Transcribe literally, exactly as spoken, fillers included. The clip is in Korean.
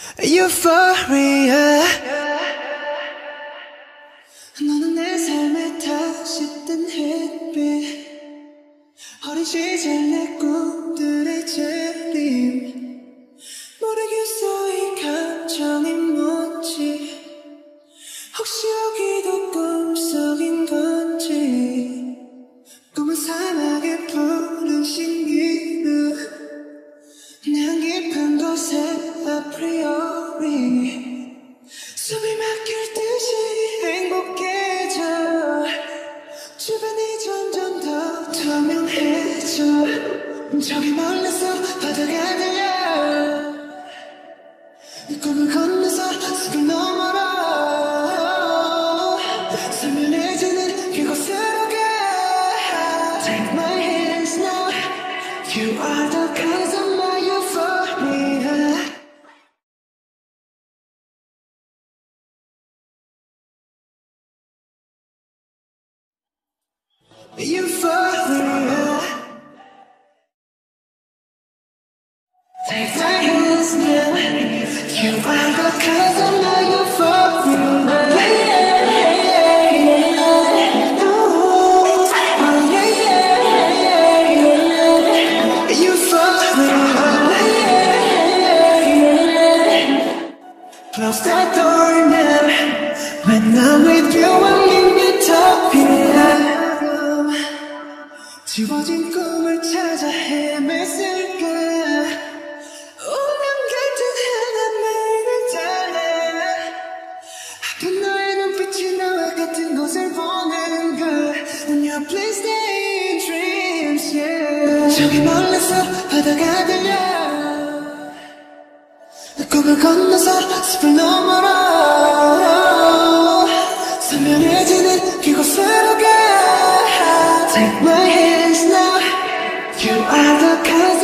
Euphoria. 너는 내 삶에 다시 뜬 햇빛, 어린 시절 내 꿈들의 재림. 모르겠어 이 감정이 뭔지, 혹시 여기도 꿈속인 건지. 꿈은 사막의 푸른 신기루, 난 깊은 곳에 아프리오리 숨이 막힐 듯이 행복해져. 주변이 점점 더 투명해져. 저기 멀리서 바다가 들려. 꿈을 건너서 숲을 넘어라. 선명해지는 그곳으로 가. Take my hands now. You are the cause of my euphoria. Euphoria. Take my hands now. You are the cause of my euphoria. Yeah, yeah, yeah. Oh, oh, yeah, yeah, yeah. Euphoria. Yeah, yeah. Close that door now. When I'm with you, I'm in utopia. 지워진 꿈을 찾아 헤맸을까. 운명 같은 하나만을 달래. 아픈 너의 눈빛이 나와 같은 곳을 보는 걸. When you please stay in dreams, yeah. 저기 멀리서 바다가 들려. 꿈을 건너서 숲을 넘어라. 선명해지는 그곳으로 가. Take my hands now. You are the cause